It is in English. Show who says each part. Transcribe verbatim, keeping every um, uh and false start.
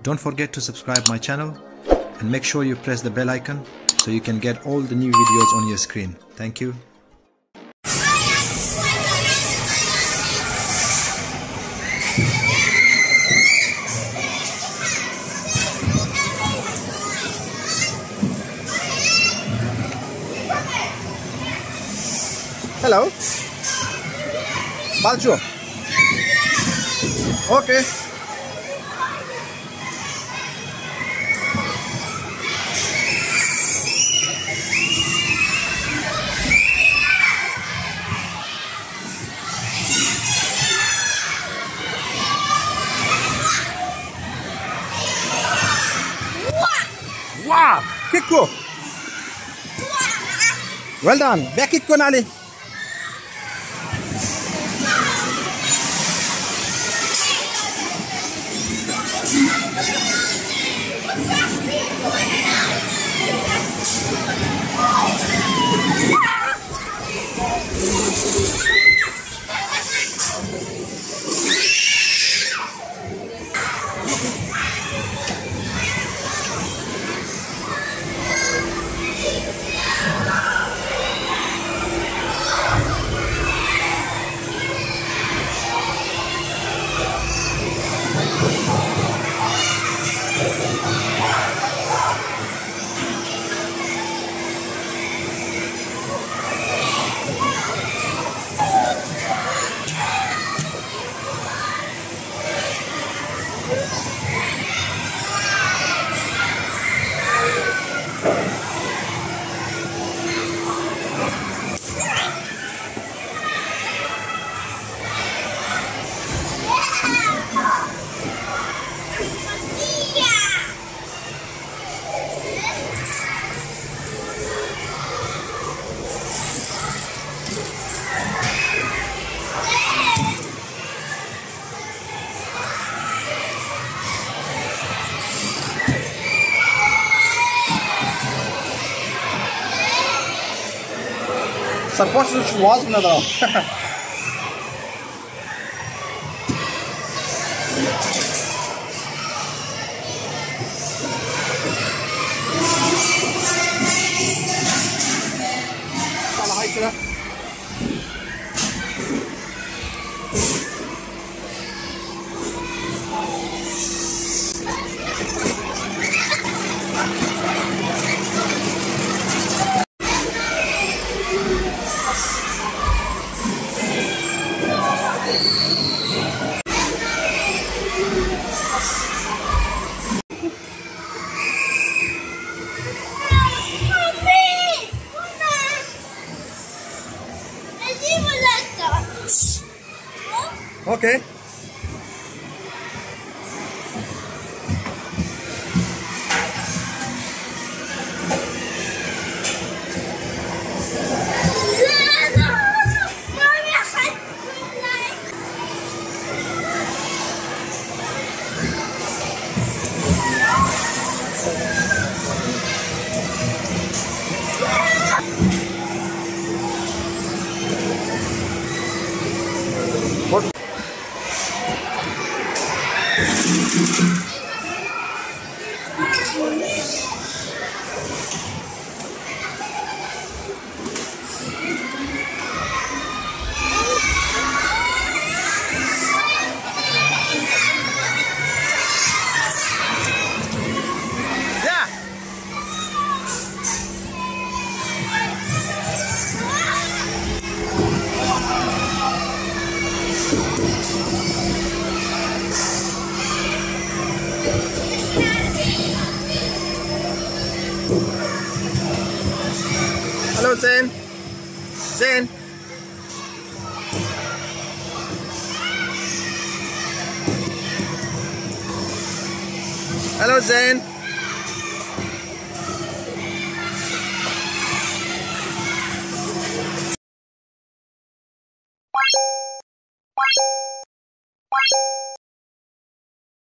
Speaker 1: Don't forget to subscribe my channel and make sure you press the bell icon so you can get all the new videos on your screen. Thank you. Hello. Balcho. Okay. Wow! Kick ko. Well done. Back kick ko nali. Suppose which was another. Okay. What? Hello, Zayn. Zayn. Hello, Zayn.